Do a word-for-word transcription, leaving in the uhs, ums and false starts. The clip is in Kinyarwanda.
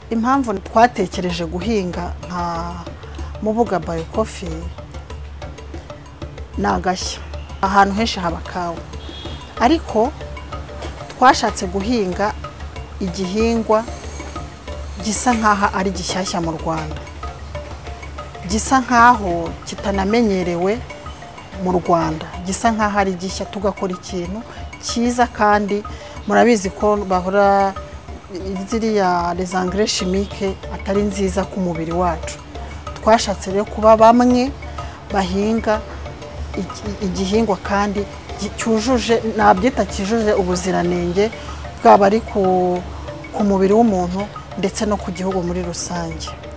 impamvu twatekereje guhinga nka Mubuga Bio Coffee nagashya ahantu henshi haba kawa, ariko twashatse guhinga igihingwa gisa nkaho ari gishyashya mu Rwanda, gisa nkaho kitanamenyerewe mu Rwanda, gisa nkaho ari gishya, tugakora ikintu cyiza kandi murabizi ko bahora ziriya les engrais chimiques atari nziza ku mubiri wacu. Twashatse rero kuba bamwe bahinga igihingwa kandi cyujuje nabyita kijuje ubuziranenge bwaba ari ku ku mubiri w'umuntu ndetse no ku gihugu muri rusange.